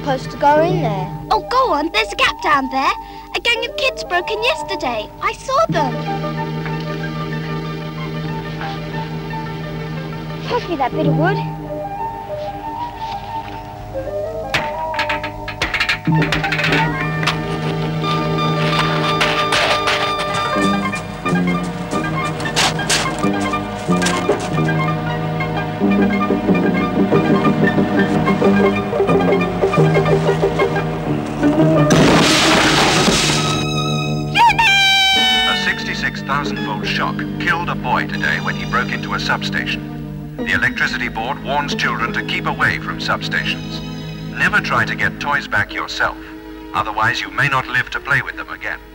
supposed to go in there. Oh, go on. There's a gap down there. A gang of kids broke in yesterday. I saw them. Pass me that bit of wood. A 66,000-volt shock killed a boy today when he broke into a substation. The electricity board warns children to keep away from substations. Never try to get toys back yourself. Otherwise, you may not live to play with them again.